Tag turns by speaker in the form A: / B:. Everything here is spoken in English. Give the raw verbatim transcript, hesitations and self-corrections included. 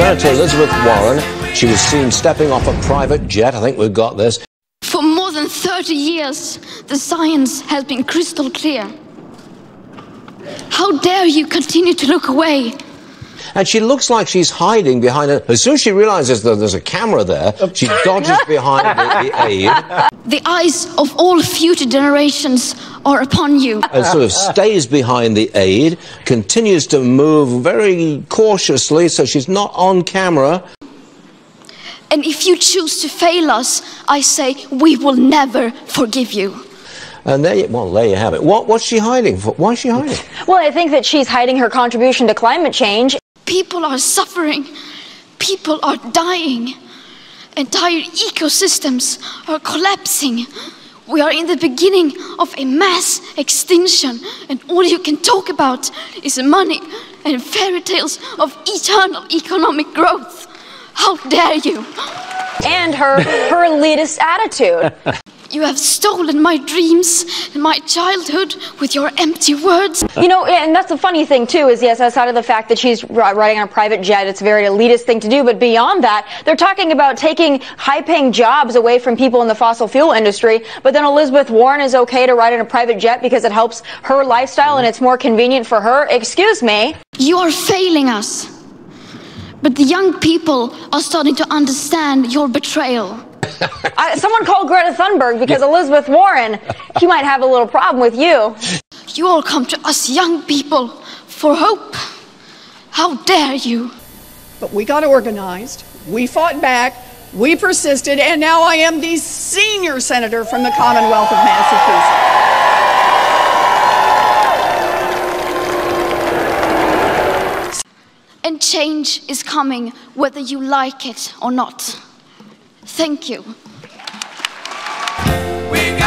A: Senator Elizabeth Warren, she was seen stepping off a private jet. I think we've got this.
B: For more than thirty years, the science has been crystal clear. How dare you continue to look away?
A: And she looks like she's hiding behind it. As soon as she realizes that there's a camera there, she dodges behind the, the aid.
B: The eyes of all future generations are upon you.
A: And sort of stays behind the aid, continues to move very cautiously so she's not on camera.
B: And if you choose to fail us, I say we will never forgive you.
A: And there you, well, there you have it. What, what's she hiding for? Why is she hiding?
C: Well, I think that she's hiding her contribution to climate change.
B: People are suffering. People are dying. Entire ecosystems are collapsing. We are in the beginning of a mass extinction, and all you can talk about is money and fairy tales of eternal economic growth. How dare you?
C: And her, her elitist attitude.
B: You have stolen my dreams and my childhood with your empty words.
C: You know, and that's the funny thing, too, is, yes, outside of the fact that she's riding on a private jet, it's a very elitist thing to do, but beyond that, they're talking about taking high-paying jobs away from people in the fossil fuel industry, but then Elizabeth Warren is okay to ride in a private jet because it helps her lifestyle and it's more convenient for her. Excuse me.
B: You are failing us. But the young people are starting to understand your betrayal.
C: I, someone called Greta Thunberg because Elizabeth Warren, she might have a little problem with you.
B: You all come to us young people for hope. How dare you?
D: But we got organized, we fought back, we persisted, and now I am the senior senator from the Commonwealth of Massachusetts.
B: And change is coming whether you like it or not. Thank you.
E: We